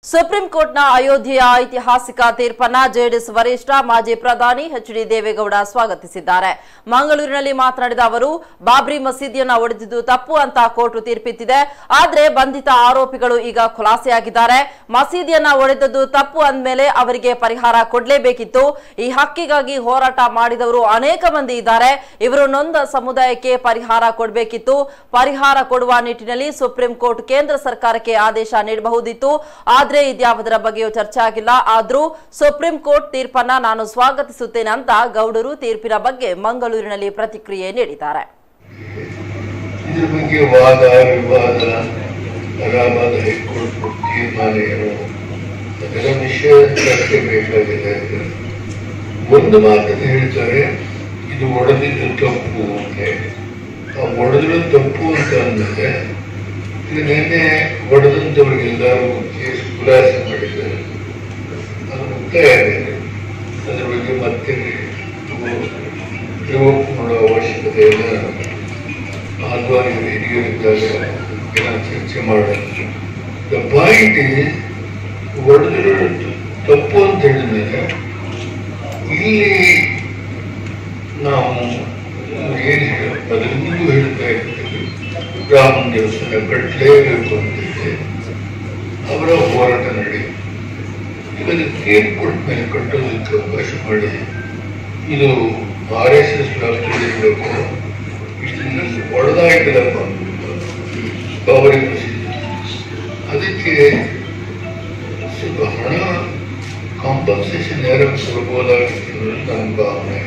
Supreme ಕೋರ್ಟ್ನ ಅಯೋಧ್ಯೆಯ ಐತಿಹಾಸಿಕ ತೀರ್ಪನ್ನ ಜೆಡಿಎಸ್ ವರಿಷ್ಠ ಮಾಜಿ ಪ್ರಧಾನಿ ಎಚ್.ಡಿ. ದೇವೇಗೌಡ ಸ್ವಾಗತಿಸಿದ್ದಾರೆ. ಮಂಗಳೂರಿನಲ್ಲಿ ಮಾತನಾಡಿದ ಅವರು, ಬಾಬ್ರಿ ಮಸೀದಿಯನ್ನ ಒಡೆದಿದ್ದು ತಪ್ಪು ಅಂತ ಕೋರ್ಟ್ ತೀರ್ಪಿತ್ತಿದೆ. ಆದ್ರೆ ಬಂಧಿತ ಆರೋಪಿಗಳು ಈಗ ಖುಲಾಸೆಯಾಗಿದ್ದಾರೆ. ಮಸೀದಿಯನ್ನ ಒಡೆದದ್ದು ತಪ್ಪು ಅಂದ್ಮೇಲೆ ಅವರಿಗೆ ಪರಿಹಾರ ಕೊಡಲೇಬೇಕಿತ್ತು. ಈ ಹಕ್ಕಿಗಾಗಿ ಹೋರಾಟ ಮಾಡಿದವರು ಅನೇಕ ಮಂದಿ ಇದ್ದಾರೆ. ಇವರು ನೊಂದ ಸಮುದಾಯಕ್ಕೆ ಪರಿಹಾರ ಕೊಡಬೇಕಿತ್ತು. ಪರಿಹಾರ ಕೊಡುವ ನಿಟ್ಟಿನಲ್ಲಿ ಸುಪ್ರೀಂ ಕೋರ್ಟ್ ಕೇಂದ್ರ ಸರ್ಕಾರಕ್ಕೆ ಆದೇಶ ನೀಡಬಹುದಿತ್ತು. ಆದ್ರೆ ಇದ್ಯಾವುದರ ಬಗ್ಗೆಯೂ ಚರ್ಚೆ ಆಗಿಲ್ಲ. ಆದ್ರೂ ಸುಪ್ರೀಂ ಕೋರ್ಟ್ ತೀರ್ಪನ್ನ ನಾನು ಸ್ವಾಗತಿಸುತ್ತೇನೆ ಅಂತ ಗೌಡರು ತೀರ್ಪಿನ ಬಗ್ಗೆ ಮಂಗಳೂರಿನಲ್ಲಿ ಪ್ರತಿಕ್ರಿಯೆ ನೀಡಿದ್ದಾರೆ. ಇದರ ಬಗ್ಗೆ ವಾದ ವಿವಾದ ಅಲಹಾಬಾದ್ ಹೈಕೋರ್ಟ್ ತೀರ್ಮಾನ ಏನು ಅದರ ವಿಷಯ ಚರ್ಚೆ ಬೇಕಾಗಿದೆ. ಒಂದು ಮಾತನ್ನು ಹೇಳ್ತಾರೆ, ಇದು ಒಡೆದಿದ್ದು ತಪ್ಪು ಅಂತ. ಆ ಒಡೆದಿರೋ ತಪ್ಪು ಅಂತ ಅಂದಮೇಲೆ ಇದು ನಿನ್ನೆ ಒಡೆದಂಥವ್ರಿಗೆಲ್ಲರೂ ಕೇಸ್ ಖುಲಾಸೆ ಮಾಡಿದ್ದಾರೆ. ಅದು ಮುಕ್ತಾಯ ಆಗಿದೆ. ಅದ್ರ ಬಗ್ಗೆ ಮತ್ತೆ ರಿವೋಕ್ ಮಾಡುವ ಅವಶ್ಯಕತೆ ಇಲ್ಲ. ಆದ್ವಾನಿಗಳು ಹಿರಿಯರಿದ್ದಾಗ ಚರ್ಚೆ ಮಾಡೋಣ. ದ ಪಾಯಿಂಟ್ ಈಸ್, ಒಡೆದಿರೋ ತಪ್ಪು ಅಂತ ಹೇಳಿದ್ಮೇಲೆ ಇಲ್ಲಿ ನಾವು ಏನು ಅದರಿಂದಲೂ ಹೇಳ್ತಾ ಇರ್ತೀವಿ, ರಾಮನ ದೇವಸ್ಥಾನ ಕಟ್ಟಲೇಬೇಕು ಅಂತಿದೆ. ಅವರ ಹೋರಾಟ ನಡೆಯಿತು. ಇವಾಗ ಏರ್ಪೋರ್ಟ್ ಮೇಲೆ ಕಟ್ಟೋದಕ್ಕೆ ಅವಕಾಶ ಮಾಡಿ ಇದು RSS ವ್ಯಾಪ್ತಿಯಲ್ಲಿರಬೇಕು. ಇಷ್ಟು ಒಡೆದಾಯ್ತದಪ್ಪ ಬಾಬರಿ ಮಸೀದಿ, ಅದಕ್ಕೆ ಸ್ವಲ್ಪ ಹಣ ಕಾಂಪನ್ಸೇಷನ್ ಯಾರು ಕೊಡ್ಬೋದಾಗಿತ್ತು ಅನ್ನೋದು ನನ್ನ ಭಾವನೆ.